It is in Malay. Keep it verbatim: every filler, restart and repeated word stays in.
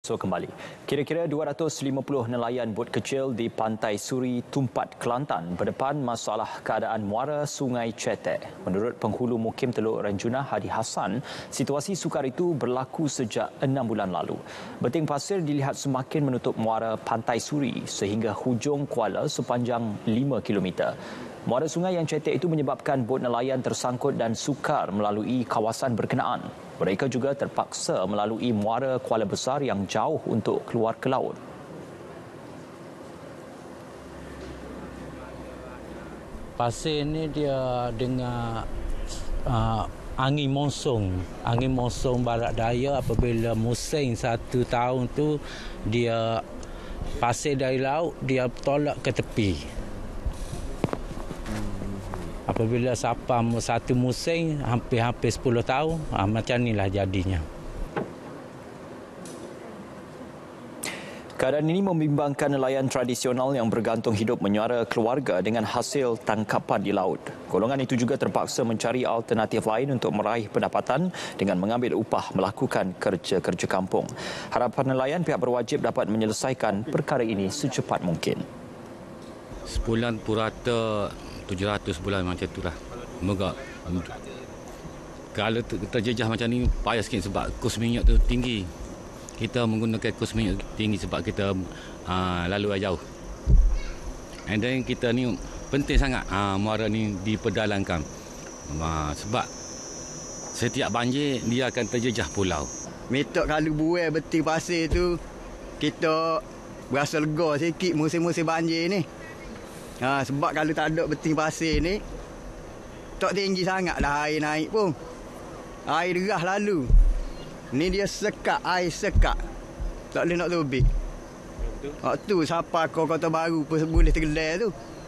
So kembali. Kira-kira dua ratus lima puluh nelayan bot kecil di Pantai Suri, Tumpat, Kelantan berdepan masalah keadaan muara Sungai Cetek. Menurut penghulu Mukim Teluk Ranjunah Hadi Hassan, situasi sukar itu berlaku sejak enam bulan lalu. Beting pasir dilihat semakin menutup muara Pantai Suri sehingga hujung kuala sepanjang lima kilometer. Muara sungai yang cetek itu menyebabkan bot nelayan tersangkut dan sukar melalui kawasan berkenaan. Mereka juga terpaksa melalui muara Kuala Besar yang jauh untuk keluar ke laut. Pasir ni dia dengan uh, angin monsun. Angin monsun barat daya apabila musim satu tahun tu dia pasir dari laut dia tolak ke tepi. Apabila sapam satu musim hampir-hampir sepuluh tahun, ha, macam inilah jadinya. Keadaan ini membimbangkan nelayan tradisional yang bergantung hidup menyuara keluarga dengan hasil tangkapan di laut. Golongan itu juga terpaksa mencari alternatif lain untuk meraih pendapatan dengan mengambil upah melakukan kerja-kerja kampung. Harapan nelayan pihak berwajib dapat menyelesaikan perkara ini secepat mungkin. Sebulan purata tujuh ratus bulan macam itulah. Moga kalau terjejah macam ni payah sikit sebab kos minyak tu tinggi. Kita menggunakan kos minyak tinggi sebab kita uh, lalu jauh. And then kita ni penting sangat uh, muara ni diperdalamkan. Uh, sebab setiap banjir dia akan terjejah pulau. Metok kalau buai beting pasir tu kita berasa lega sikit musim-musim banjir ni. Ha, sebab kalau tak ada beting pasir ni tak tinggi sangat dah air naik pun. Air derah lalu. Ni dia sekat, air sekat. Tak boleh nak tubik. Waktu siapa kau Kota Baru pun boleh tergelar tu.